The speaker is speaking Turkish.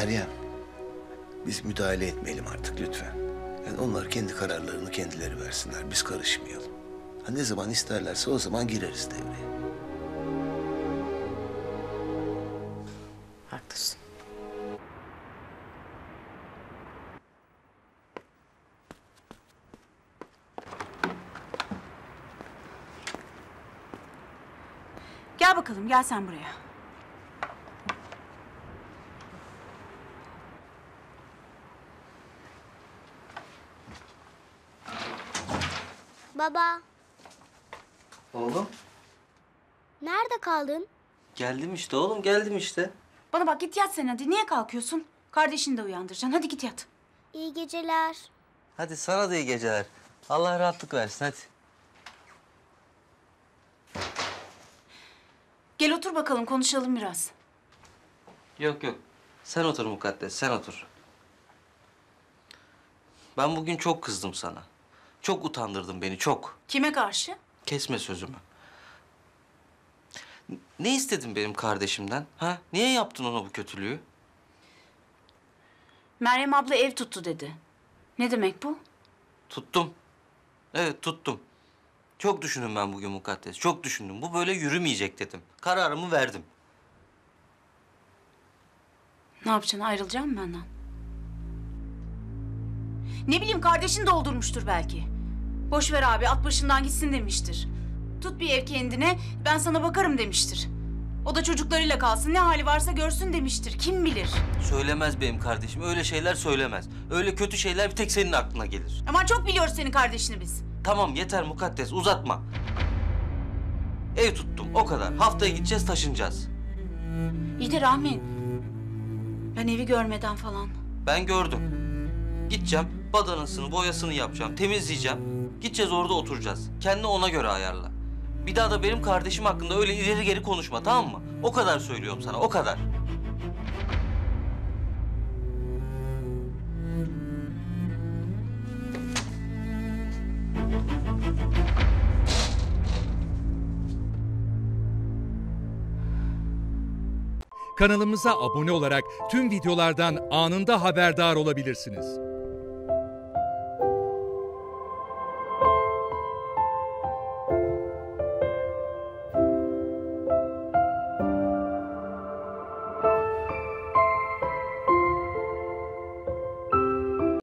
Meryem, biz müdahale etmeyelim artık lütfen. Yani onlar kendi kararlarını kendileri versinler, biz karışmayalım. Ha, ne zaman isterlerse o zaman gireriz devreye. Haklısın. Gel bakalım, gel sen buraya. Baba, Oğlum, nerede kaldın? geldim işte oğlum, geldim işte. Bana bak, git yat sen hadi. Niye kalkıyorsun? Kardeşini de uyandıracaksın. Hadi git yat. İyi geceler. Hadi sana da iyi geceler. Allah rahatlık versin, hadi. Gel otur bakalım, konuşalım biraz. Yok yok, sen otur Mukaddes, sen otur. Ben bugün çok kızdım sana. Çok utandırdın beni, çok. Kime karşı? Kesme sözümü. Ne istedin benim kardeşimden? Ha? Niye yaptın ona bu kötülüğü? Meryem abla ev tuttu dedi. Ne demek bu? Tuttum. Evet, tuttum. Çok düşündüm ben bugün Mukaddes, çok düşündüm. Bu böyle yürümeyecek dedim. Kararımı verdim. Ne yapacaksın? Ayrılacak mısın benden? Ne bileyim, kardeşin doldurmuştur belki. Boş ver abi, at başından gitsin demiştir. Tut bir ev kendine, ben sana bakarım demiştir. O da çocuklarıyla kalsın, ne hali varsa görsün demiştir. Kim bilir? Söylemez benim kardeşim, öyle şeyler söylemez. Öyle kötü şeyler bir tek senin aklına gelir. Aman çok biliyoruz senin kardeşini biz. Tamam yeter Mukaddes, uzatma. Ev tuttum, o kadar. Haftaya gideceğiz, taşınacağız. İyi de Rahmi, ben evi görmeden falan. Ben gördüm. Gideceğim, badanasını, boyasını yapacağım, temizleyeceğim. Gideceğiz, orada oturacağız. Kendini ona göre ayarla. Bir daha da benim kardeşim hakkında öyle ileri geri konuşma, tamam mı? O kadar söylüyorum sana, o kadar. Kanalımıza abone olarak tüm videolardan anında haberdar olabilirsiniz.